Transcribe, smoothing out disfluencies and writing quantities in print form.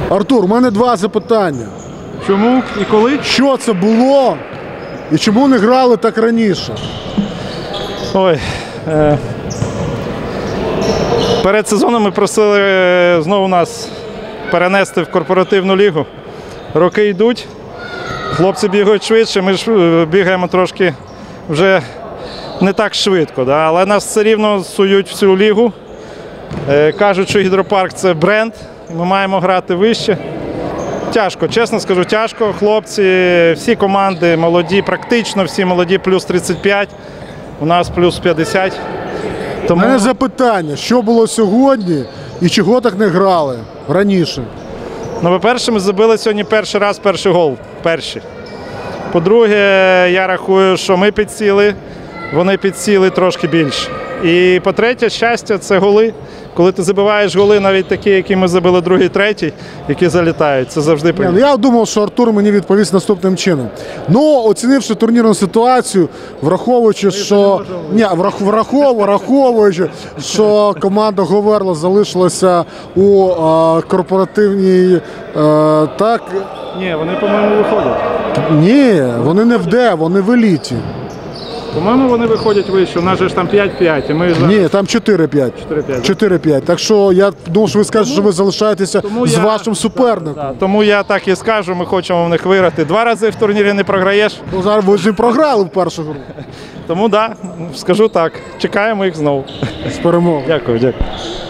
Артур, у мене два запитання. Чому і коли? Що це було і чому не грали так раніше? Ой. Перед сезоном ми просили знову нас перенести в корпоративну лігу. Роки йдуть, хлопці бігають швидше, ми ж бігаємо трошки вже не так швидко. Да? Але нас все рівно сують в цю лігу. Кажуть, що гідропарк – це бренд, ми маємо грати вище. Тяжко, чесно скажу, тяжко. Хлопці, всі команди молоді, практично всі молоді, плюс 35, у нас плюс 50. У мене запитання, що було сьогодні і чого так не грали раніше? Ну, по-перше, ми забили сьогодні перший раз перший гол. Перший. По-друге, я рахую, що ми підсіли, вони підсіли трошки більше. І по-третє, щастя – це голи. Коли ти забиваєш голи, навіть такі, які ми забили другий, третій, які залітають, це завжди приємно. Я думав, що Артур мені відповість наступним чином. Ну, оцінивши турнірну ситуацію, враховуючи, що враховуючи, що команда Говерла залишилася у корпоративній, так? Ні, вони, по-моєму, виходять. Ні, вони не в Д, вони в еліті. По-моєму, вони виходять вище. У нас же ж там 5-5. І ми зараз... Ні, там 4-5. 4-5. Так що я думав, що ви скажете, що ви залишаєтеся з вашим суперником. Тому я так і скажу, ми хочемо в них виграти. 2 рази в турнірі не програєш. Ну, зараз ви ж програли в першу гру. Тому так, скажу так, чекаємо їх знову. З перемогою. Дякую.